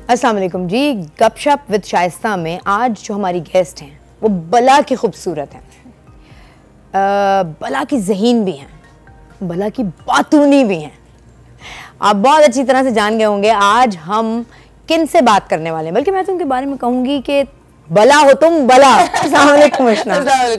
अस्सलाम वालेकुम जी। गपशप विद शाइस्ता में आज जो हमारी गेस्ट हैं वो बला की खूबसूरत हैं, बला की ज़हीन भी हैं, बला की बातूनी भी हैं। आप बहुत अच्छी तरह से जान गए होंगे आज हम किन से बात करने वाले हैं, बल्कि मैं तो उनके बारे में कहूँगी कि बला हो तुम बला। अस्सलाम वालेकुम उशना।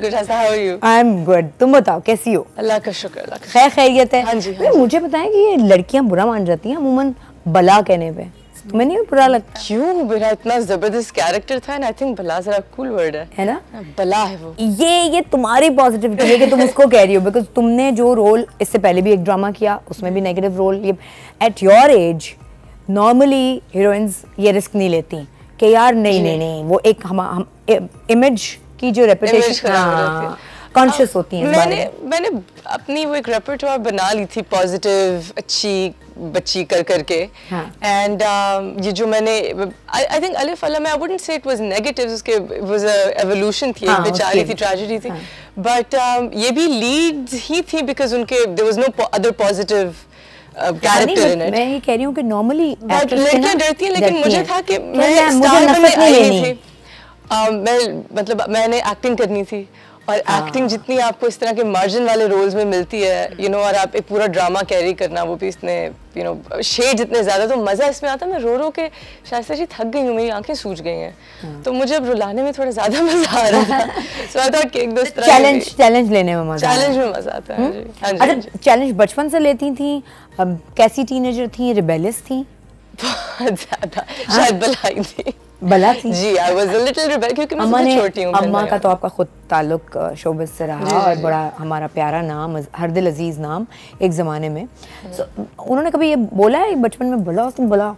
आई एम गुड, तुम बताओ कैसी हो? अल्लाह का शुक्र, खैर खैरियत है। हाँ जी, मुझे बताएं कि ये लड़कियां बुरा मान जाती हैं अमूमन बला कहने पे, तुम्हें नहीं बुरा लगता? क्यों? मेरा इतना जबरदस्त कैरेक्टर था, एंड आई थिंक बला जरा कूल वर्ड है ना? बला है वो। ये तुम्हारी पॉजिटिविटी है कि तुम उसको कह रही हो, बिकॉज तुमने जो रोल इससे पहले भी एक ड्रामा किया उसमें भी नेगेटिव रोल। ये at your age normally heroines ये रिस्क नहीं लेती कि यार नहीं वो एक हम इमेज की जो रेपुटेशन कॉन्शियस होती हैं। मैंने अपनी वो एक रेpertoire बना ली थी पॉजिटिव अच्छी बच्ची कर करके, एंड ये जो मैंने आई थिंक अलिफ मैं I wouldn't say it was negative, उसके वाज अ एवोल्यूशन थी, एक बेचारी थी, ट्रेजेडी थी, बट ये भी लीड्स ही थी बिकॉज उनके there was no other positive character in it. मैं ये कह रही हूँ कि नॉर्मली लड़कियां डरती हैं, लेकिन मुझे था कि मैं स्टार में आई थी, मैं मतलब मैंने एक्टिंग करनी थी, और एक्टिंग जितनी आपको इस तरह के मार्जिन वाले रोल्स में मिलती है, यू नो, और आप एक पूरा ड्रामा कैरी करना, वो भी इतने यू नो शेड जितने ज़्यादा, तो मज़ा इसमें आता है। मैं रो के शाइस्ता जी थक गई हूँ, मेरी आंखें सूज गई हैं, तो मुझे अब रुलाने में थोड़ा ज़्यादा मज़ा आ रहा था। सो आई थॉट कि एक दो चैलेंज लेने में मज़ा, चैलेंज में मज़ा आता है। अच्छा, चैलेंज बचपन से लेती थी? अब कैसी टीनेजर थी? रिबेलियस थी? बहुत ज़्यादा, शायद बलाई थी। बला थी जी, I was a little rebel, क्योंकि मैं सबसे छोटी हूँ। अम्मा का तो आपका खुद ताल्लुक शोबिस से रहा, और बड़ा हमारा प्यारा नाम, हर दिल अजीज नाम एक ज़माने में। उन्होंने कभी ये बोला है बचपन में बला तुम बला?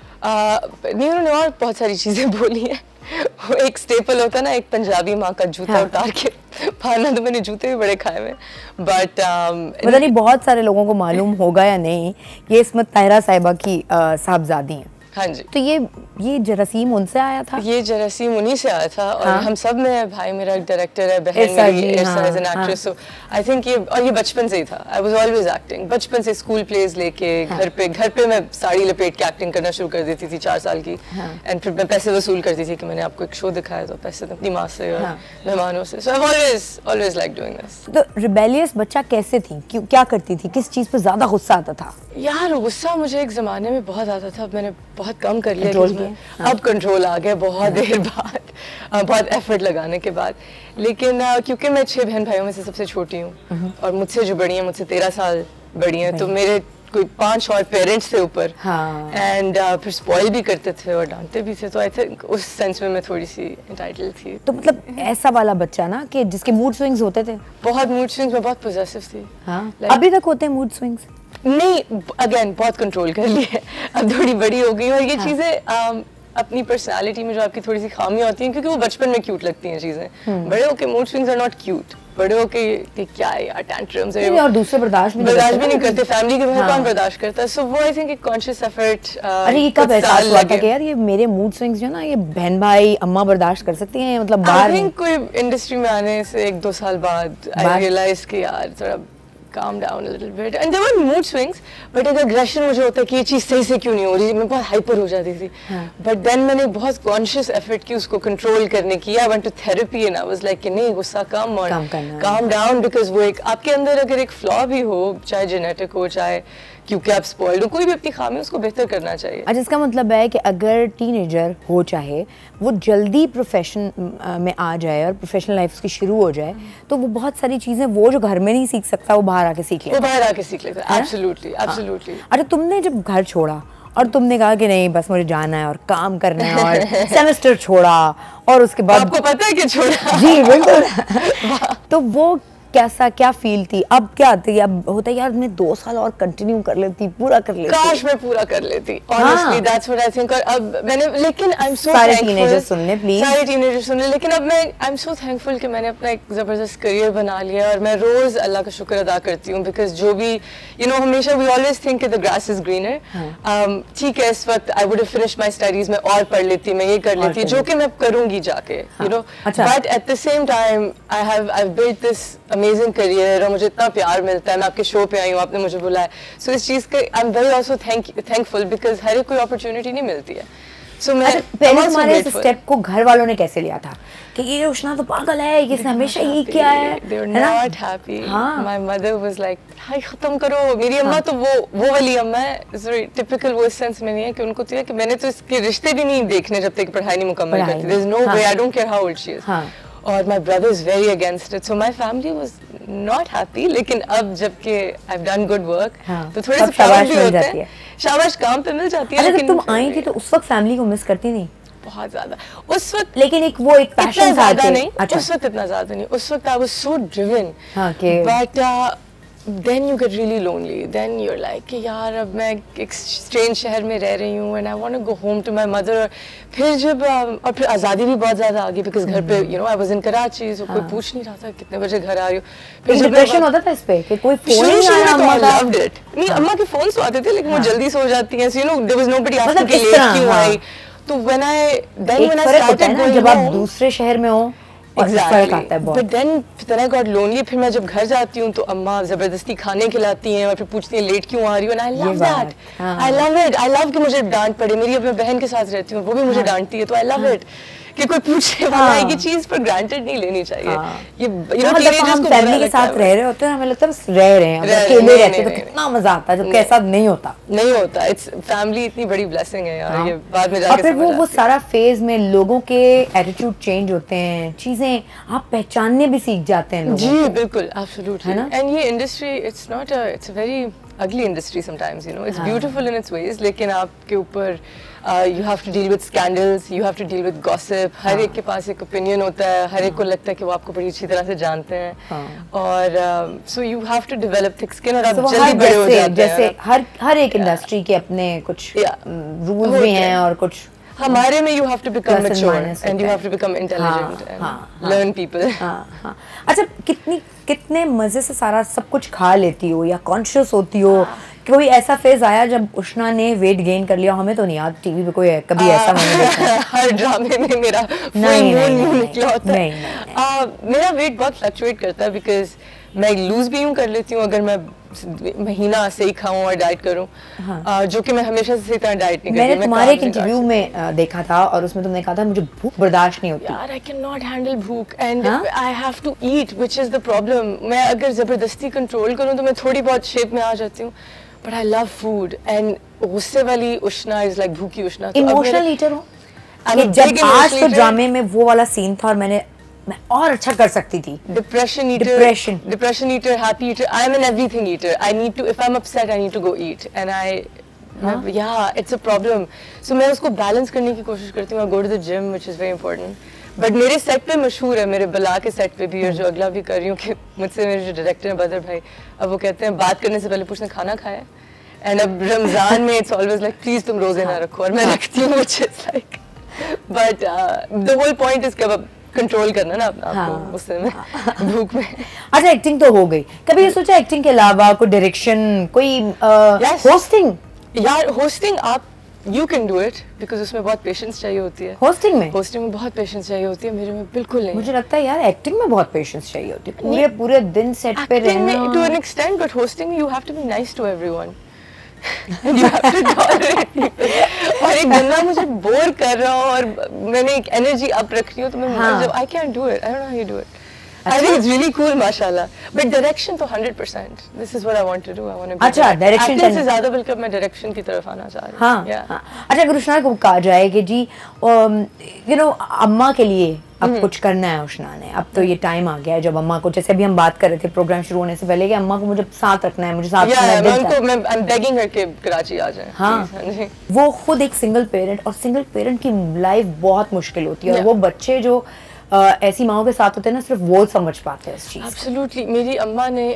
नहीं, उन्होंने और बहुत सारी चीज़ें बोली हैं। वो एक स्टेपल होता है ना, एक पंजाबी माँ का जूता उतार के फाड़ना, तो मैंने जूते भी बड़े खाए हुए, बट पता नहीं बहुत सारे लोगों को मालूम होगा या नहीं, ये इस्मत ताहिरा साहिबा की साहबजादी हैं। हाँ जी। तो ये जरासीम उनसे आया था? ये जरासीम उन्हीं से आया था, और हम सब में, भाई मेरा एक डायरेक्टर है, बहन मेरी Irsa as an actress, so I think ये बचपन से ही था। आई वाज ऑलवेज एक्टिंग, बचपन से स्कूल प्लेज लेके घर पे मैं साड़ी लपेट के एक्टिंग करना शुरू कर देती थी 4 साल की, एंड फिर मैं पैसे वसूल करती थी कि मैंने आपको एक शो दिखाया, तो पैसे अपनी माँ से और मेहमानों से। So I always like doing this. तो रिबेलियस बच्चा कैसे थी, क्या करती थी, किस चीज़ पे ज़्यादा गुस्सा आता था? यार गुस्सा मुझे एक ज़माने में बहुत आता था, मैंने बहुत कम कर लिया, अब कंट्रोल आ गया बहुत देर बाद, बहुत एफर्ट लगाने के बाद। लेकिन क्योंकि मैं 6 बहन भाइयों में से सबसे छोटी हूँ, और मुझसे जो बड़ी हैं, मुझसे 13 साल बड़ी हैं, तो मेरे कोई 5 और पेरेंट्स थे ऊपर, एंड फिर स्पॉइल भी करते थे और डांटते भी थे, तो आई थिंक उस सेंस में मैं थोड़ी सी एंटाइटल्ड थी। तो मतलब ऐसा वाला बच्चा ना कि जिसके मूड स्विंग्स होते थे? बहुत मूड स्विंग्स, मैं बहुत पॉजेसिव थी। अभी तक होते हैं मूड स्विंग्स? नहीं, अगेन बहुत कंट्रोल कर लिया, अब थोड़ी बड़ी हो गई, और ये चीज़ें अपनी पर्सनालिटी में जो आपकी थोड़ी सी खामियां होती हैं, क्योंकि वो बचपन में क्यूट लगती हैं चीज़ें, बड़े होके mood swings are not cute, बड़े होके क्या है यार, टैंट्रम्स है, और दूसरे बर्दाश्त भी नहीं करते, फैमिली के बाहर कौन बर्दाश्त करता है। सो वो आई थिंक एक कॉन्शियस एफर्ट। अरे ये कब एहसास हुआ था कि यार ये मेरे मूड स्विंग्स जो ना, ये बहन भाई अम्मा बर्दाश्त कर सकती हैं? मतलब बाहर आई थिंक कोई इंडस्ट्री में आने से 1-2 साल बाद आई रियलाइज कि यार थोड़ा calm down a little bit, and there were mood swings, but एक aggression मुझे होता है कि ये चीज़ सही से क्यों नहीं हो रही, मैं बहुत हाइपर हो जाती थी, but then मैंने बहुत conscious effort की उसको control करने की। I went to therapy and I was like कि नहीं, गुस्सा कम और calm down, because वो एक आपके अंदर अगर एक flaw भी हो, चाहे genetic हो, चाहे क्योंकि आप स्पॉइल्ड हो, कोई भी अपनी खामी उसको बेहतर करना चाहिए। अच्छा, इसका मतलब है कि अगर टीनेजर हो, चाहे वो जल्दी प्रोफेशन में आ जाए और प्रोफेशनल लाइफ उसकी शुरू हो जाए, तो वो बहुत सारी चीज़ें वो जो घर में नहीं सीख सकता वो बाहर आके सीख लेता। वो बाहर आके सीख लेता है, एब्सोल्युटली, एब्सोल्युटली। अच्छा, तुमने जब घर छोड़ा और तुमने कहा कि नहीं बस मुझे जाना है और काम करना है, और सेमेस्टर छोड़ा, और उसके बाद आपको पता है कि छोड़ा? जी बिल्कुल। तो वो क्या फील थी? अब क्या आती है? अब होता है यार मैं 2 साल और कंटिन्यू कर लेती, पूरा कर लेती, काश मैं पूरा कर लेती, honestly that's what I think। और अब मैंने, लेकिन I'm so सारे टीनेजर्स सुन ले प्लीज, सारे टीनेजर्स सुन ले, लेकिन अब मैं I'm so thankful कि मैंने अपना एक जबरदस्त करियर बना लिया, और मैं रोज अल्लाह का शुक्र अदा करती हूँ, बिकॉज जो भी यू नो, हमेशा we always think that the grass is greener। ठीक है, इस वक्त I would have finished my studies, मैं और पढ़ लेती, मैं ये कर लेती, जो कि मैं करूँगी जाके, you know, but at the same time I've built this amazing career, और मुझे इतना प्यार मिलता है, मैं आपके शो पे आई हूँ, आपने मुझे बुलाया, सो इस चीज़ का I am very also thankful, because हर एक कोई अपॉर्चुनिटी नहीं मिलती है। So मैं पहले तुम्हारे इस स्टेप को घर वालों ने कैसे लिया था कि ये उष्णा तो पागल है, इसने हमेशा यही किया है? They were not happy. My mother was like, हाय खत्म करो। मेरी अम्मा तो वो वाली अम्मा है, सॉरी टिपिकल वो इस सेंस में नहीं है कि उनको तो है कि मैंने तो इसके रिश्ते भी नहीं देखने जब तक पढ़ाई नहीं मुकम्मल करती। There's no way, I don't care how old she is. और my brother is very against it, so my family was not happy. लेकिन अब जब के I've done good work, तो थोड़े से प्राउड भी होते हैं, शाबाश काम पे मिल जाती है। लेकिन तुम आई थी तो उस वक्त फैमिली को मिस करती नहीं? बहुत ज्यादा उस वक्त, लेकिन एक वो एक पैशन ज्यादा नहीं। अच्छा। उस वक्त इतना ज्यादा नहीं, उस वक्त I was so driven, but then you get really lonely. Then you're like कि यार अब मैं एक स्ट्रेंज शहर में रह रही हूँ and I want to go home to my mother. फिर जब और फिर आज़ादी भी बहुत ज़्यादा आ गई because घर पे you know I was in Karachi, so कोई पूछ नहीं रहा था कितने बजे घर आ रही हो। फिर डिप्रेशन होता था इस पे कि कोई फोन नहीं आ रहा अम्मा का? loved it. नहीं अम्मा के फोन तो आते थे लेकिन वो जल्दी सो जाती हैं, so you know there was nobody asking कि लेट क्यों आई। तो when I started going जब आप दूसरे शहर में हो Exactly. But then I got lonely. फिर मैं जब घर जाती हूँ तो अम्मा जबरदस्ती खाने खिलाती हैं और फिर पूछती हैं लेट क्यों आ रही हो, and I love that. I love it. I love कि मुझे डांट पड़े। मेरी अपनी बहन के साथ रहती हूँ, वो भी मुझे डांटती है, तो I love it. कि कोई पूछे वाला की चीज पर ग्रांटेड नहीं लेनी चाहिए। ये हम फैमिली के साथ रह रहे होते हैं, हमें लगता है बस रह रहे हैं, अकेले रहते हैं तो कितना मजा आता है, जबकि ऐसा नहीं होता। नहीं होता। इट्स फैमिली इतनी बड़ी ब्लेसिंग है यार, ये बाद में जाके समझ आती है। वो सारा फेज में लोगों के एटीट्यूड चेंज होते हैं, चीजें आप पहचानने भी सीख जाते हैं। जी बिल्कुल, एब्सोल्युटली। एंड ये industry it's not it's a very ugly industry sometimes, you know. It's beautiful in its ways, लेकिन आपके ऊपर you have to deal with scandals, you have to deal with gossip. हर एक के पास एक opinion होता है, हर एक को लगता है कि वो आपको बड़ी अच्छी तरह से जानते हैं, और so you have to develop thick skin, और आप जल्दी बड़े हो जाते हैं। जैसे हर एक इंडस्ट्री के अपने कुछ रूल्स भी हैं और कुछ हमारे में you have to become mature and you have to become intelligent and learn people. अच्छा, कितने मजे से सारा सब कुछ खा लेती हो या कॉन्शियस होती हो? कोई ऐसा फेज आया जब उष्णा ने वेट गेन कर लिया? हमें तो नहीं याद, टीवी पे कोई कभी ऐसा मैंने देखा। हर ड्रामे में मेरा नहीं निकला होता है। मेरा वेट बहुत फ्लक्चुएट करता है बिकॉज मैं लूज भी यूँ कर लेती हूँ अगर मैं महीना से ही खाऊं और डाइट करूं, जो कि मैं हमेशा से इतना डाइट नहीं करती। मैंने तुम्हारे एक इंटरव्यू में देखा था और उसमें तुमने कहा था मुझे भूख बर्दाश्त नहीं होती। यार आई कैन नॉट हैंडल भूख and I have to eat, which is the problem. मैं अगर जबरदस्ती कंट्रोल करूं तो मैं थोड़ी बहुत शेप में आ जाती हूँ, but I love food and गुस्से वाली उष्णा इज लाइक भूखी उष्णा। इमोशनल ईटर हो? जब आज तो ड्रामे में वो वाला सीन था और मैं और अच्छा कर सकती थी। Depression eater, happy eater. I'm an everything eater. I need to, if I'm upset, I need to go eat. And yeah, it's a problem. So मैं उसको balance करने की कोशिश करती हूँ. I go to the gym, which is very important. But मेरे set पे मशहूर है, मेरे बला के set पे भी और जो अगला भी कर रही हूँ कि मुझसे मेरे जो डायरेक्टर हैं बदर भाई, अब वो कहते हैं बात करने से पहले पूछते हैं खाना खाया? And अब रमजान में it's always like please तुम रोजे ना रखो, और मैं रखती हूँ, which is like, but the whole point is कि अब कंट्रोल करना ना अपना आपको गुस्से में, भूख में। अच्छा, एक्टिंग तो हो गई, कभी ये सोचा एक्टिंग के अलावा कोई डायरेक्शन, कोई होस्टिंग? यार होस्टिंग आप you can do it because उसमें बहुत पेशेंस चाहिए होती है। होस्टिंग में बहुत पेशेंस चाहिए होती है, मेरे में बिल्कुल नहीं। मुझे लगता है यार एक्टिंग में बहुत पेशेंस चाहिए होती है, पूरे दिन सेट पे रहना। To an extent, but hosting में you have to be nice to everyone. You have to tolerate people. और एक बंदा मुझे बोर कर रहा हो और मैंने एक एनर्जी अप रख रही हूँ तो मैं जब I can't do it, I don't know how you do it. I think it's really cool, माशाल्लाह. But direction तो 100%. This is what I want to do. I want to. अच्छा, डायरेक्शन से ज़्यादा बल्कि मैं डायरेक्शन की तरफ आना चाह रही हूँ। हाँ। अच्छा, अगर उष्णा को कहा जाए कि जी you know अम्मा के लिए अब कुछ करना है उष्णा ने, अब तो ये टाइम आ गया है जब अम्मा को, जैसे अभी हम बात कर रहे थे प्रोग्राम शुरू होने से पहले कि अम्मा को मुझे साथ रखना है, मुझे साथ रखना है। मैं बेगिंग करके कराची आ जाए। हाँ, वो खुद एक सिंगल पेरेंट, और सिंगल पेरेंट की लाइफ बहुत मुश्किल होती है, और वो बच्चे जो ऐसी माओ के साथ होते हैं ना, सिर्फ वो समझ पाते हैं इस चीज़। एब्सोल्युटली। मेरी अम्मा ने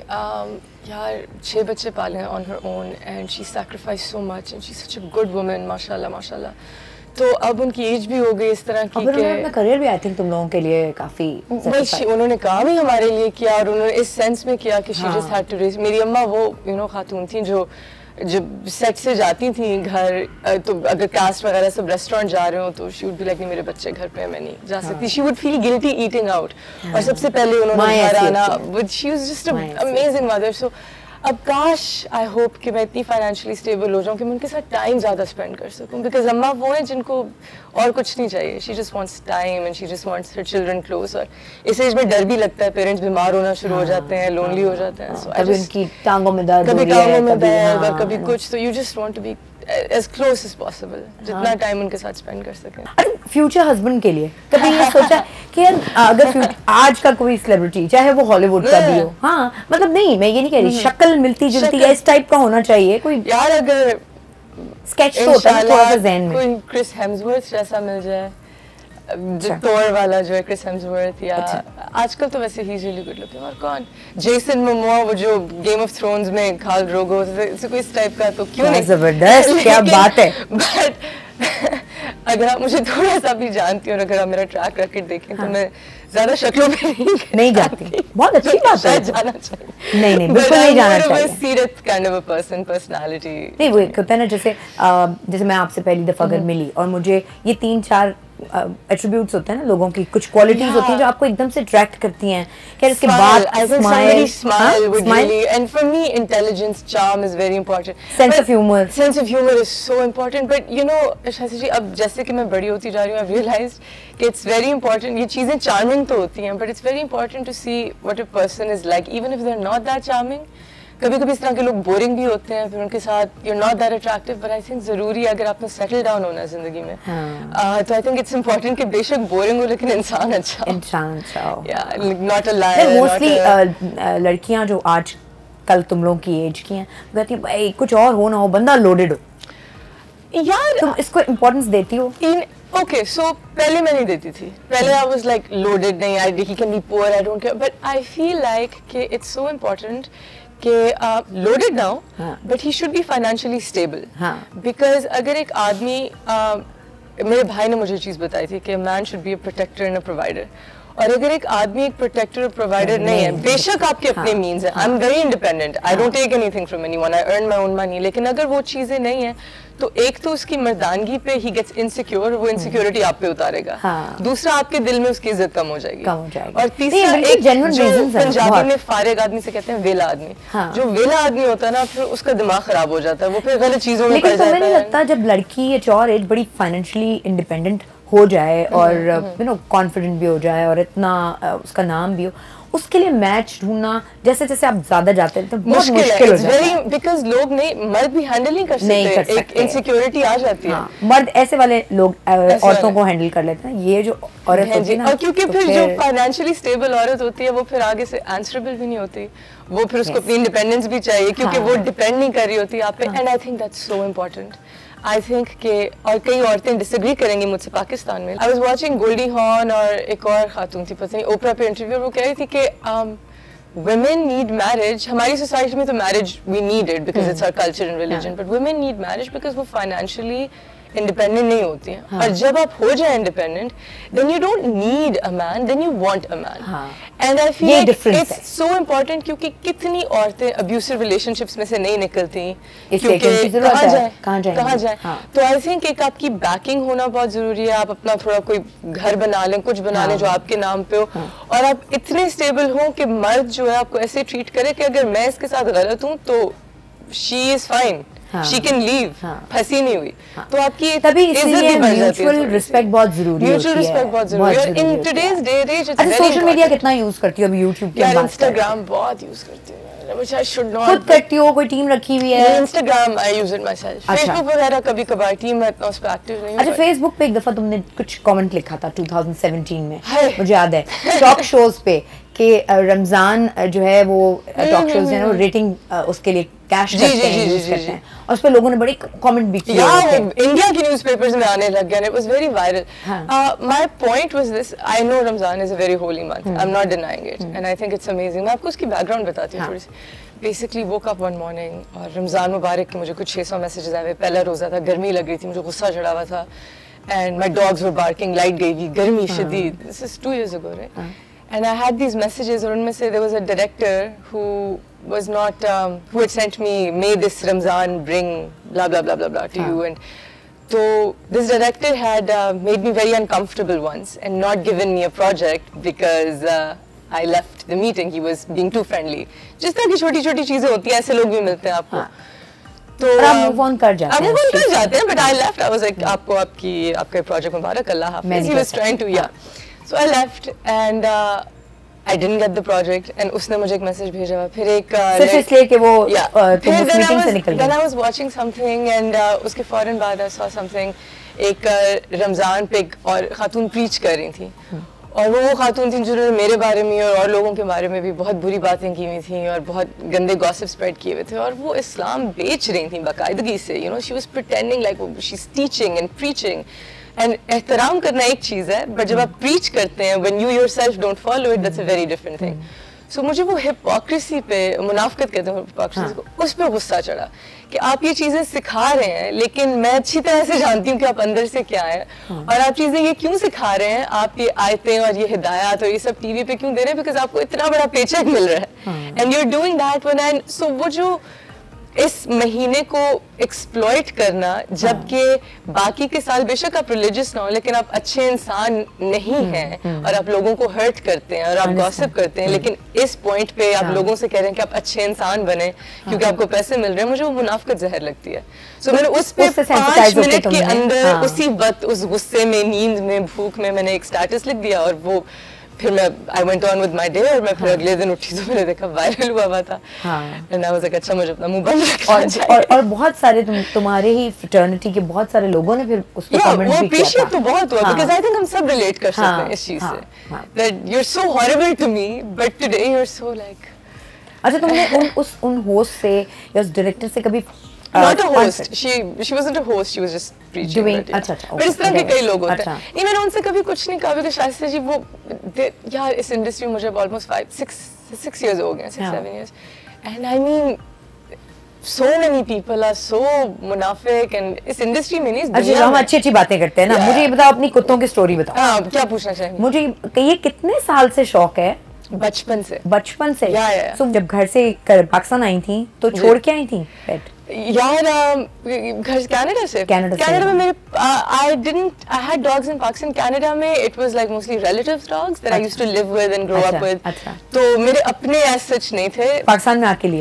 यार 6 बच्चे पाले हैं on her own and she sacrifice so much and she is such a good woman, माशाल्लाह माशाल्लाह। तो अब उनकी एज भी हो गई इस तरह की कि अपना करियर भी आई थिंक तुम लोगों के लिए काफी उन्होंने काम ही हमारे लिए किया, और उन्होंने इस सेंस में किया कि she just had to raise. मेरी अम्मा वो यू नो खातून थी जो जब सेट से जाती थी घर, तो अगर कास्ट वगैरह सब रेस्टोरेंट जा रहे हो तो शी वुड बी लाइक नहीं मेरे बच्चे घर पे, मैं नहीं जा सकती। She would feel guilty eating out, और सबसे पहले उन्होंने घर आना, she was just a amazing mother. So अब काश आई होप कि मैं इतनी फाइनेंशियली स्टेबल हो जाऊँ कि मैं उनके साथ टाइम ज़्यादा स्पेंड कर सकूँ, बिकॉज अम्मा वो हैं जिनको और कुछ नहीं चाहिए, she just wants time and she just wants her children close. और इस एज में डर भी लगता है, पेरेंट्स बीमार होना शुरू हो जाते हैं, लोनली हो जाते हैं, सो कभी उनकी टांगों में दर्द, कभी टांगों में दर्द और कभी कुछ, तो you just want to be as close as possible, जितना टाइम उनके साथ स्पेंड कर सकें। अरे फ्यूचर हस्बैंड के लिए कभी ये सोचा कि यार अगर आज का कोई सेलिब्रिटी चाहे वो हॉलीवुड का भी हो, हाँ मतलब नहीं मैं ये नहीं कह रही शक्ल मिलती जुलती है इस टाइप का होना चाहिए कोई यार, अगर स्केच तो होता है थोड़ा सा ज़हन में, कोई क्रिस हेम्सवर्थ जैसा मिल जाए, जो थॉर वाला जो है क्रिस हेम्सवर्थ, या आजकल तो वैसे ही रियली गुड लुकिंग, और कौन जेसन मोमोआ वो जो गेम ऑफ थ्रोन्स में खाल ड्रोगो से कोई इस टाइप का, तो क्यों नहीं, जबरदस्त क्या बात है। बट अगर आप मुझे थोड़ा सा भी जानती हो और अगर आप मेरा ट्रैक रिकॉर्ड देखें तो मैं ज्यादा शक्लों पे नहीं जाती, बहुत अच्छी बात है, जाना चाहिए नहीं बिल्कुल नहीं जाना चाहिए, सीरत kind of a person, personality नहीं, वो होता है ना जैसे मैं आपसे पहली दफा अगर मिली और मुझे ये 3-4 एट्रीब्यूट्स होते हैं ना लोगों की, कुछ क्वालिटीज होती हैं जो आपको एकदम से अट्रैक्ट करती हैं, क्या इसके बाद smile, and for me intelligence, charm is very important, sense of humour is so important, but you know Shaista ji अब जैसे कि मैं बड़ी होती जा रही हूँ, आई रियलाइज्ड कि इट्स वेरी इंपॉर्टेंट, ये चीजें चार्मिंग तो होती हैं but it's very important to see what a person is like, even if they are not that charming. कभी कभी इस तरह के लोग बोरिंग भी होते हैं, फिर उनके साथ you are not that attractive, but I think जरूरी है अगर आपने सेटल डाउन होना है जिंदगी में, तो आई थिंक इट्स इंपॉर्टेंट कि बेशक बोरिंग हो लेकिन इंसान अच्छा हो, नॉट अ लायर। मोस्टली लड़कियां जो आज कल तुम लोगों की एज की हैं कहती हैं भाई कुछ और हो ना हो, बंदा लोडेड हो, यार तुम इसको इम्पोर्टेंस देती हो? Okay, so पहले मैं नहीं देती थी, पहले I was like loaded, नहीं, he can be poor, I don't care, but I feel like कि it's so important कि loaded now, but he should be financially stable, because अगर एक आदमी मेरे भाई ने मुझे चीज़ बताई थी कि man should be a protector and a provider, और अगर एक आदमी एक प्रोटेक्टर और प्रोवाइडर नहीं है, बेशक आपके अपने मीन्स हैं, I am very independent, I don't take anything from anyone, I earn my own money, लेकिन अगर वो चीजें नहीं है तो एक तो उसकी मर्दानगी पे ही गेट्स इनसिक्योर, वो इनसिक्योरिटी आप पे उतारेगा, दूसरा आपके दिल में उसकी इज्जत कम हो जाएगी, और तीसरा एक जो पंजाबी में फारिग आदमी से कहते हैं वेला आदमी, जो वेला आदमी होता है ना फिर उसका दिमाग खराब हो जाता है, वो फिर गलत चीजों में पड़ जाता है। लेकिन तुम्हें नहीं लगता जब लड़की एट योर एज बड़ी फाइनेंशियली इंडिपेंडेंट हो जाए और यू नो कॉन्फिडेंट भी हो जाए और इतना उसका नाम भी हो, उसके लिए मैच ढूंढना जैसे जैसे आप ज्यादा जाते हैं तो बहुत मुश्किल हो जाता है, बिकॉज़ लोग नहीं, मर्द भी हैंडल नहीं कर सकते, एक इनसिक्योरिटी आ जाती है, मर्द ऐसे वाले लोग औरतों को हैंडल कर लेते हैं, ये जो औरत होती है ना, और क्योंकि फिर जो फाइनेंशियली स्टेबल औरत होती है वो फिर आगे से आंसरेबल भी नहीं होती, वो फिर उसको अपनी इंडिपेंडेंस भी चाहिए क्योंकि वो डिपेंड नहीं कर रही होती आप पे, and I think that's so important. I think के और कई औरतें डिसएग्री करेंगी मुझसे पाकिस्तान में, I was watching Goldie Hawn और एक और खातून थी पता नहीं ओपरा पे इंटरव्यू, वो कह रही थी कि women need marriage, हमारी सोसाइटी में तो marriage we need it because it's our culture and religion, but women need marriage because वो financially इंडिपेंडेंट नहीं होती हैं, और जब आप हो जाए independent then you don't need a man, then you want a man, and I feel it's so important क्योंकि कितनी औरतें अब्यूसिव रिलेशनशिप्स में से नहीं निकलती क्योंकि कहाँ जाए, तो आई थिंक एक आपकी बैकिंग होना बहुत जरूरी है, आप अपना थोड़ा कोई घर बना लें, कुछ बना लें जो आपके नाम पे हो, और आप इतने स्टेबल हो कि मर्द जो है आपको ऐसे ट्रीट करे कि अगर मैं इसके साथ गलत हूँ तो she is fine, she can leave, फंसी नहीं हुई, तो आपकी तभी इसलिए म्यूचुअल रिस्पेक्ट बहुत जरूरी है, म्यूचुअल रिस्पेक्ट बहुत जरूरी है, in today's day age it's very social media कितना यूज करती हो अभी यूट्यूब के बाद? इंस्टाग्राम बहुत यूज करती हूँ, which I should not, खुद करती हो, कोई टीम रखी हुई है? Instagram I use it myself, Facebook वगैरह कभी कभार, टीम में इतना उस पे एक्टिव नहीं हूँ। अच्छा, फेसबुक पे एक दफा तुमने कुछ कमेंट लिखा था 2017 में, मुझे याद है, टॉक शोज पे कि रमजान जो है वो टॉक शोज है ना वो रेटिंग उसके लिए कैश करते हैं, यूज करते हैं, और उस पे लोगों ने बड़े कमेंट भी किए, इंडिया के न्यूज़पेपर्स में आने लग गया, it was very viral. My point was this, I know Ramzan is a very holy month, I am not denying it, and I think it's amazing. मैं आपको उसकी बैकग्राउंड बताती हूँ थोड़ी सी। Basically woke up one morning और रमजान मुबारक के मुझे कुछ 600 मैसेजेस आए, पहला रोजा था, गर्मी लग रही थी, मुझे गुस्सा चढ़ा हुआ था, and my dogs were barking, light गई, गर्मी शदीद, this is 2 years ago, right? And I had these messages, और उनमें से there was a director who was not, who had sent me, may this Ramzan bring blah blah blah blah blah to you, and so this director had made me very uncomfortable once and not given me a project because I left the meeting. He was being too friendly. जिस तरह की छोटी-छोटी चीजें होती हैं, ऐसे लोग भी मिलते हैं आपको. तो आप मूव ऑन कर जाते हैं. मूव ऑन कर जाते हैं, but I left. I was like, आपको आपके प्रोजेक्ट मुबारक, अल्लाह हाफ़िज़. He was trying to, So I left and I didn't get the project. And उसने मुझे एक मैसेज भेजा. फिर एक सिर्फ इसलिए कि वो तुम उस मीटिंग से निकल गए. Then I was watching something and उसके फौरन बाद I saw something. एक रमजान पे और खातून प्रीच कर रही थी. और वो खातून थी जिन्होंने मेरे बारे में और लोगों के बारे में भी बहुत बुरी बातें की हुई थी और बहुत गंदे गॉसिप स्प्रेड किए हुए थे और वो इस्लाम बेच रही थी बाकायदगी से. You know, she was pretending like she's teaching and preaching. And एहतराम करना एक चीज़ है, but जब आप preach करते हैं, when you yourself don't follow it, that's a very different thing. So मुझे वो hypocrisy पे, मुनाफिकत कहते हैं hypocrisy को, उस पे गुस्सा चढ़ा कि आप ये चीज़ें सिखा रहे हैं, लेकिन मैं अच्छी तरह से जानती हूँ कि आप अंदर से क्या है और आप चीज़ें ये क्यों सिखा रहे हैं, आप ये आयतें और ये हिदायत और ये सब टीवी पे क्यों दे रहे हैं, because आपको इतना बड़ा पेचेक मिल रहा है, and you're doing that when I, so वो जो इस महीने को एक्सप्लॉइट करना, जबकि बाकी के साल बेशक आप रिलीजियस ना हो लेकिन आप अच्छे इंसान नहीं हैं और आप लोगों को हर्ट करते हैं और आप गॉसिप करते हैं, लेकिन इस पॉइंट पे आप लोगों से कह रहे हैं कि आप अच्छे इंसान बने क्योंकि आपको पैसे मिल रहे हैं, मुझे वो मुनाफिकत जहर लगती है. सो मैंने उस पे 5 मिनट के अंदर उसी वक्त उस गुस्से में, नींद में, भूख में मैंने एक स्टेटस लिख दिया और वो फिर मैं I went on with my day और मैं फिर अगले दिन उठी तो मैंने देखा वायरल हुआ था. And I was like, अच्छा मुझे अपना मुंह बंद रखना चाहिए. और बहुत सारे तुम्हारे ही फ्रेटर्निटी के बहुत सारे लोगों ने फिर उसको कमेंट भी किया था. तो बहुत हुआ because I think हम सब रिलेट कर सकते हैं इस चीज से. That you're so horrible to me but today you're so like. अच्छा तुमने उन होस्ट से या उस डायरेक्टर से कभी Not a host. She wasn't a host. She was just preaching. अच्छा. पर इस तरह के कई लोग होते हैं. नहीं मैंने उनसे कभी कुछ नहीं कहा क्योंकि शाइस्ता जी वो यार इस इंडस्ट्री में मुझे almost 6 years हो गए, 6-7 years. And I mean so many people are so मुनाफिक and इस इंडस्ट्री में नहीं. अच्छा हम अच्छी बातें करते हैं ना. मुझे ये बताओ अपनी कुत्तों की स्टोरी बताओ. हाँ क्या पूछना चाहेंगे? मुझे ये कितने साल से शौक है? बचपन से. So जब घर से पाकिस्तान आई थी तो छोड़ के आई थी पेट? यार घर कनाडा में मेरे I had dogs in Pakistan. Canada में it was like mostly relative dogs that I used to live with and grow up with. तो मेरे अपने as such नहीं थे. पाकिस्तान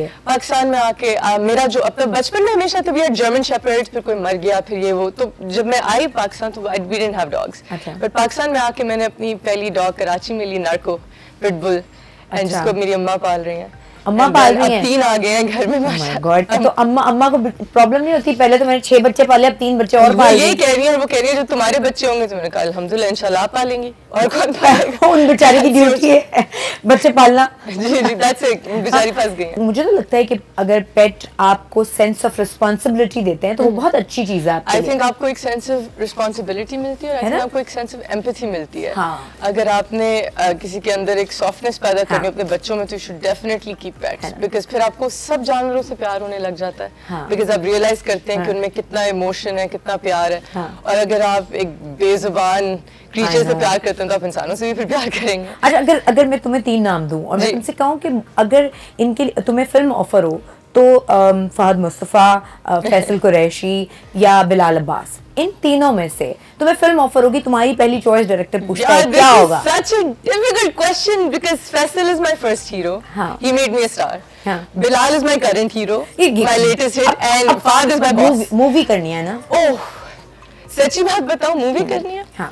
में आके मेरा जो अब बचपन में हमेशा तो यार German Shepherds, फिर कोई मर गया, फिर ये वो, तो जब मैं आई पाकिस्तान तो we didn't have dogs. But Pakistan में आके मैंने अपनी पहली डॉग कराची में ली, नार्को पिटबुल, जिसको मेरी अम्मा पाल रही हैं. अम्मा पाल रही हैं? 3 आ गए हैं घर में माशाल्लाह. तो अम्मा को प्रॉब्लम नहीं होती? पहले तो मैंने 6 बच्चे पाले, अब 3 बच्चे और पाल. ये कह रही है, वो कह रही है जो तुम्हारे बच्चे होंगे तो मैंने कहा अल्हम्दुलिल्लाह इंशाल्लाह आप पालेंगी और कौन पालेगा. उन बेचारी की ड्यूटी है बच्चे पालना. जी दैट्स इट. बेचारी फंस गई है. मुझे तो लगता है कि अगर पेट आपको सेंस ऑफ रिस्पांसिबिलिटी देते हैं तो वो बहुत अच्छी चीज है. आई थिंक आपको एक सेंस ऑफ रिस्पांसिबिलिटी मिलती है, आई थिंक आपको एक सेंस ऑफ एम्पैथी मिलती है. अगर आपने किसी के अंदर एक सॉफ्टनेस पैदा करनी अपने बच्चों में तो you should definitely keep pets, because फिर आपको सब जानवरों से प्यार होने लग जाता है, बिकॉज़ आप रियलाइज करते हैं कि उनमें कितना इमोशन है, कितना प्यार है. और अगर आप एक बेजुबान क्रीचर से प्यार करते हैं तो आप इंसानों से भी फिर प्यार करेंगे. अच्छा अगर मैं तुम्हें 3 नाम दूं और मैं तुमसे कहूं कि अगर इनके तुम्हें फिल्म ऑफर हो तो फहद मुस्तफा, फैसल कुरैशी या बिलाल अब्बास, इन तीनों में से तुम्हें फिल्म ऑफर होगी, तुम्हारी पहली चॉइस डायरेक्टर पूछता है क्या होगा? Such a difficult question because Faisal is my first hero. He made me a star. Bilal is my current hero, my latest hit, and Fahad is my boss. Movie करनी है ना? ओह सच्ची बात बताओ, मूवी करनी है. हाँ.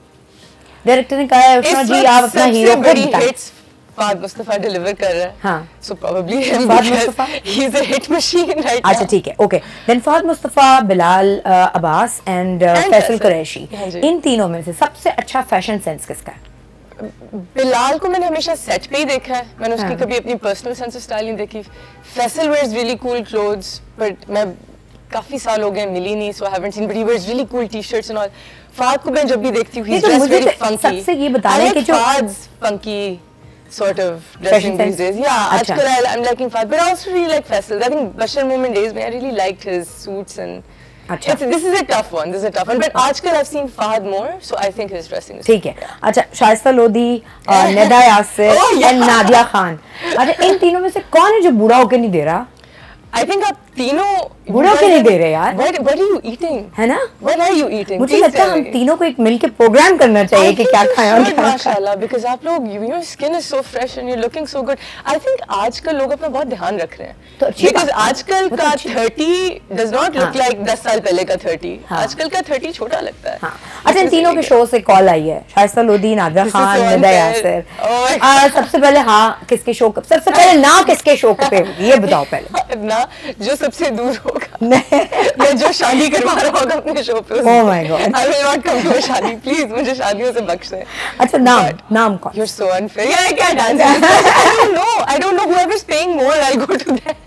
डायरेक्टर ने कहा है उष्णा जी आप अपना हीरो खुद बताएं. फहद मुस्तफा डिलीवर कर रहा है. हाँ. So probably Fahad Mustafa. He is a hit machine right now. अच्छा ठीक है, okay. Then Fahad Mustafa, Bilal Abbas and Faisal Qureshi. इन तीनों में से सबसे अच्छा फैशन सेंस किसका है? बिलाल को मैंने हमेशा सेट पे ही देखा है, मैंने उसकी कभी अपनी पर्सनल सेंस ऑफ स्टाइल नहीं देखी. Faisal wears really cool clothes, but मैं काफी साल हो गए मिली नहीं, so I haven't seen, but he wears really cool t-shirts and all. Fahad को मैं जब भी देखती हूँ he's dressed very funky. सबसे ये बताने कि जो फहद's funky sort of dressing these days. Yeah, आजकल I'm liking Fahad, but I also really like Faisal. I think Bashar Momin days में I really liked his suits and. This is a tough one. But आजकल I've seen Fahad more, so I think his dressing is. ठीक है. अच्छा शाइस्ता लोधी, नेदा Yasir and Nadia Khan. अच्छा इन तीनों में से कौन है जो बुरा होके नहीं दे रहा? I think आप तीनों बूढ़ों के नहीं दे रहे यार। What are you eating? है ना? What are you eating? मुझे लगता है हम तीनों को एक मिलके प्रोग्राम करना चाहिए कि क्या खाएं और क्या माशाल्लाह, because आप लोग your skin is so fresh and you're looking so good. I think आजकल लोग अपना बहुत ध्यान रख रहे हैं, तो because आजकल का 30 does not look like 10 साल पहले का 30. आजकल का 30 छोटा लगता है। अच्छा, इन तीनों के शो से कॉल आई है, शाइस्ता लोधी, नादिया खान, निदा यासिर। सबसे पहले हाँ किसके शो, सबसे पहले ना किसके शो पे होगी ये बताओ पहले। ना जो सबसे दूर होगा या जो शादी करवा रहा होगा अपने शो पे। Oh my God. I will not come to a शादी, please मुझे शादियों से बख्श दें। अच्छा, नाम कौन? You're so unfair. Yeah, क्या dance? I don't know whoever's paying more, I'll go to that.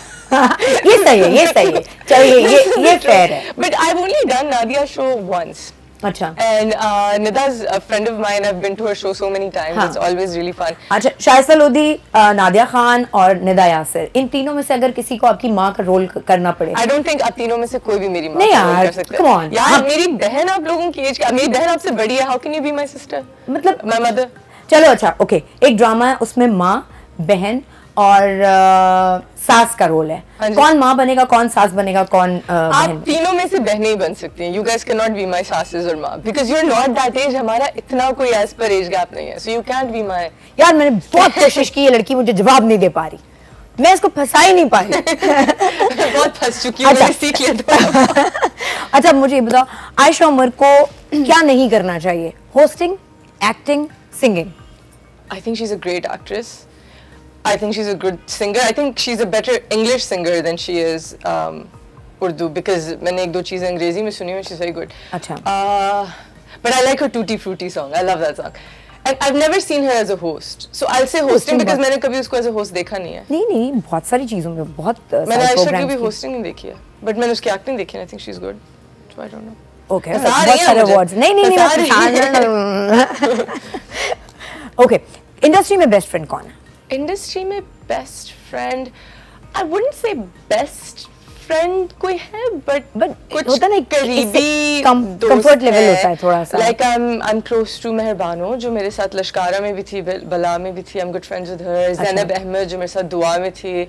ये सही है चलिए ये फेयर है। But I've only done Nadia's show once. अच्छा। And Nida's a friend of mine. I've been to her show so many times. It's always really fun. अच्छा, शाइस्ता लोधी, नादिया खान और निदा यासिर, इन तीनों में से अगर किसी को आपकी माँ का रोल करना पड़े? I don't think आप तीनों में से कोई भी मेरी माँ नहीं का रोल यार, कर सकता है। come on। यार मेरी बहन आप लोगों की एज, मेरी बहन आपसे बड़ी है। How can you be my sister? मतलब my mother। चलो अच्छा, ओके, एक ड्रामा है उसमें माँ, बहन और सास का रोल है। कौन माँ बनेगा, कौन सास बनेगा, कौन आप तीनों में से बहनें ही बन सकती हैं। You guys cannot be my सासेस और माँ, because you're not that age। हमारा इतना कोई as per age gap नहीं है, so you can't be my। यार मैंने बहुत कोशिश की, ये लड़की मुझे जवाब नहीं दे पा रही, मैं इसको फंसा ही नहीं पा रही। बहुत फंस चुकी हूँ, मैंने सीख लिया तो। अच्छा मुझे ये बताओ, आयशा उमर को क्या नहीं करना चाहिए? Hosting, acting, singing? I think she's a great actress. I think she's a good singer. I think she's a better English singer than she is Urdu, because मैंने एक दो चीजें अंग्रेजी में सुनी हैं, she's very good. अच्छा। But I like her Tutti Frutti song. I love that song. And I've never seen her as a host, so I'll say hosting because मैंने कभी उसको as a host देखा नहीं है। नहीं बहुत सारी चीजों में बहुत मैंने आयशा की भी hosting नहीं देखी है, but मैंने उसकी acting देखी है। I think she's good, so I don't know. Okay, बहुत सारे awards। नहीं Okay, इंडस्ट्री में बेस्ट फ्रेंड कौन है? इंडस्ट्री में best friend, I wouldn't say best friend कोई है, बट कुछ होता है करीबी कंफर्ट लेवल होता है थोड़ा सा। Like I am close to Mehrbano, जो मेरे साथ लश्कारा में भी थी, बला में भी थी। I am good friends with her. Zainab Ahmed जो मेरे साथ दुआ में थी।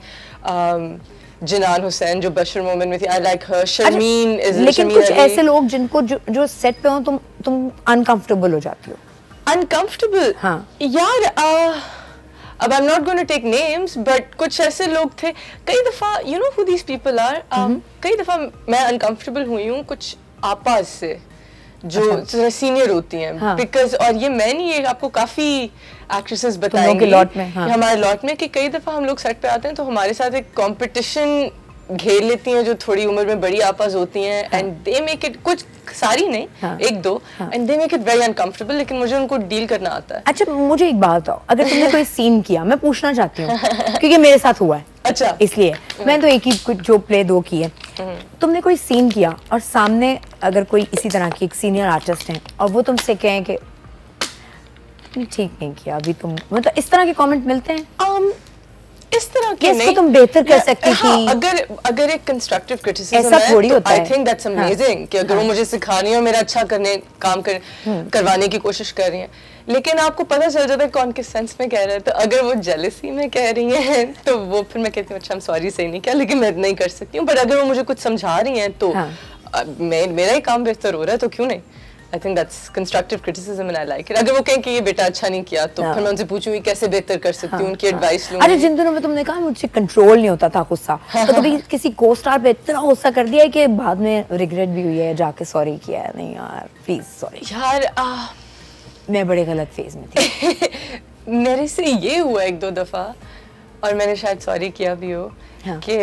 जिनान हुसैन जो बशर मोमिन में थी, I like her. Sharmeen is, लेकिन कुछ ऐसे लोग जिनको जो सेट पे हो तुम अनकंफर्टेबल हो जाती हो? अनकंफर्टेबल? हाँ यार, अब I'm not going to take names, but कुछ ऐसे लोग थे कई दफ़ा, you know who these people are? कई दफ़ा मैं uncomfortable हुई हूँ कुछ आपास से जो सीनियर होती हैं, because और ये मैं नहीं, ये आपको काफ़ी एक्ट्रेसेस बताएंगी हमारे लॉट में कि कई दफ़ा हम लोग सेट पे आते हैं तो हमारे साथ एक कंपटीशन घेर लेती हैं जो थोड़ी उम्र में बड़ी आपास होती हैं, एंड दे मेक इट, कुछ सारी नहीं, एक दो, and they make it very uncomfortable, लेकिन मुझे उनको डील करना आता है। अच्छा मुझे एक बात बताओ, अगर तुमने कोई सीन किया, मैं पूछना चाहती हूँ क्योंकि मेरे साथ हुआ है। अच्छा, इसलिए मैं तो एक ही जो प्ले दो की है, तुमने कोई सीन किया और सामने अगर कोई इसी तरह की एक सीनियर आर्टिस्ट है और वो तुमसे कहें कि ठीक नहीं किया अभी तुम, मतलब इस तरह के कमेंट मिलते हैं? इस तरह के नहीं, तुम बेहतर कर सकती थी। अगर एक कंस्ट्रक्टिव क्रिटिसिज्म है थोड़ी होता है, आई थिंक दैट्स अमेजिंग कि अगर वो मुझे सिखानी है और मेरा अच्छा करवाने की कोशिश कर रही हैं, लेकिन आपको पता चल जाता है कौन किस सेंस में कह रहा है। तो अगर वो जेलसी में कह रही हैं तो वो फिर मैं कहती हूँ अच्छा, I'm sorry, सही नहीं किया, लेकिन मैं नहीं कर सकती हूँ। बट अगर वो मुझे कुछ समझा रही हैं तो मेरा ही काम बेहतर हो रहा है, तो क्यों नहीं? I think that's constructive criticism and I like it. अगर वो कहें कि ये बेटा अच्छा नहीं किया तो फिर मैं उनसे पूछूंगी कैसे बेहतर कर सकती हूँ, उनकी एडवाइस लूंगी। अरे जिन दिनों में तुमने कहा मुझसे कंट्रोल नहीं होता था गुस्सा, तो कभी किसी को स्टार पे इतना गुस्सा कर दिया है कि बाद में रिग्रेट भी हुई है, जाके सॉरी किया है? नहीं यार प्लीज सॉरी यार, मैं बड़े गलत फेज में थी। मेरे से ये हुआ एक दो दफा और मैंने शायद सॉरी किया भी हो कि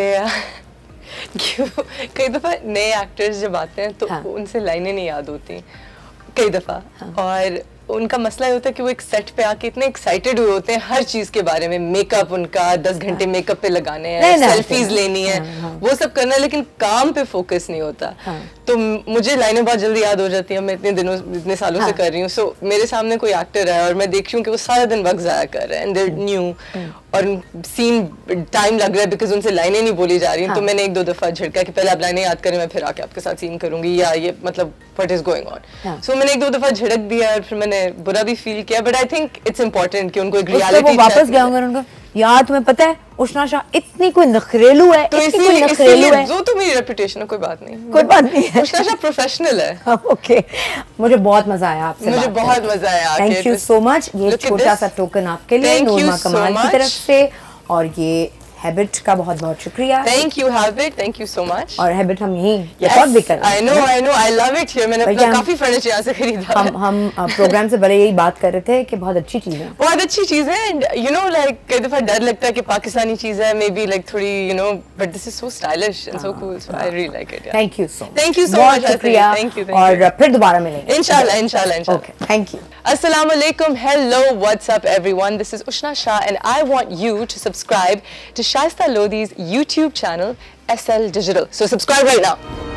कई दफा नए एक्टर्स जब आते हैं तो उनसे लाइनें नहीं याद होती कई दफा, और उनका मसला ये होता है कि वो एक सेट पे आके इतने एक्साइटेड हुए होते हैं हर चीज के बारे में, मेकअप उनका 10 घंटे मेकअप पे लगाने हैं, सेल्फीज लेनी है, वो सब करना है, लेकिन काम पे फोकस नहीं होता। तो मुझे लाइनें बहुत जल्दी याद हो जाती हैं, मैं इतने सालों से कर रही हूँ। सो मेरे सामने कोई एक्टर है और मैं देख रही हूँ कि वो सारा दिन वक्त जाया कर रहे हैं, एंड देयर न्यू और सीन टाइम लग रहा है बिकॉज उनसे लाइनें नहीं बोली जा रही हैं। तो मैंने एक दो दफा झिड़का कि पहले आप लाइनें याद करें, मैं फिर आके आपके साथ सीन करूंगी, या ये मतलब what is going on. So मैंने एक दो दफा झिड़क दिया और फिर मैंने बुरा भी फील किया, but I think it's important कि उनको एक रियलिटी। वापस गया होगा उनका? यार तुम्हें पता है उष्णा शाह इतनी कोई नखरेलू है, तो इतनी कोई नखरेलू है। जो तो मेरी रेपुटेशन है, कोई बात नहीं, कोई बात नहीं है। उष्णा शाह प्रोफेशनल है। ओके, मुझे बहुत मजा आया आपसे, मुझे बहुत मजा आया। Thank you so much. ये छोटा सा टोकन आपके लिए नूरमा कमाल की तरफ से, और ये हैबिट का बहुत बहुत शुक्रिया। Thank you Habit, thank you so much. और हैबिट हम यहीं रिकॉर्ड भी कर रहे हैं। I know, I love it here. मैंने अपना काफी फर्नीचर यहाँ से खरीदा है। हम प्रोग्राम से पहले यही बात कर रहे थे कि बहुत अच्छी चीज है, बहुत अच्छी चीज है। एंड यू नो लाइक कई दफा डर लगता है कि पाकिस्तानी चीज है, मे बी लाइक थोड़ी you know, but this is so stylish and so cool, so I really like it. Thank you so much, thank you so much, शुक्रिया। थैंक यू, और फिर दोबारा मिलेंगे इंशाल्लाह, इंशाल्लाह, इंशाल्लाह। Okay, thank you. Assalamu alaikum, hello, what's up everyone? This is Ushna Shah and I want you to subscribe to Shaista Lodi's YouTube channel, SL Digital. So subscribe right now.